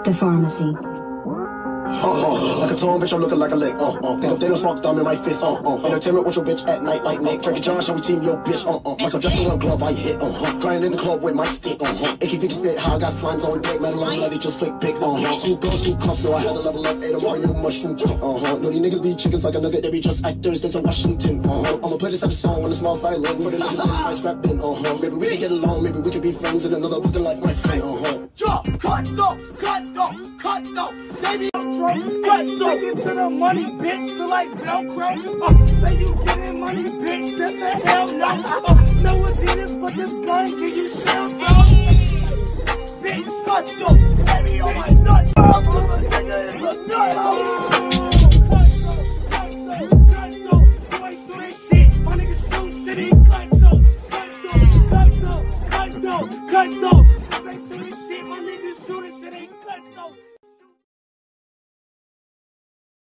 The pharmacy. Like a tone, bitch, I'm looking like a lick. Think I'm Thanos, rock thumb in my fist. Entertainment with your bitch at night like Nick. Drake and Josh, how we team your bitch. Michael Jackson, one glove, I hit. Crying in the club with my stick. AK Vicky spit, how I got slimes on dick. Metal on bloody, just flick pick. Two girls, two cups, no, I had to level up. Ate a Mario mushroom. No, these niggas be chickens like a nugget. They be just actors, they to Washington. I'ma play this at the song on a small violin. For the niggas in my scrap in. Maybe we can get along, maybe we can be friends in another look like my friend. Drop, cut though, baby, cut though. Take it to the money, bitch, feel like Velcro. Say you getting money, bitch, that's the hell no. No Adidas, but this gun give you shell, bitch, cut though. Baby, on my nuts, nigga is a nut. You ain't shooting shit, my niggas shoot shit, ain't cut though. Cut though. You ain't shooting shit, my niggas shooting shit, ain't cut though.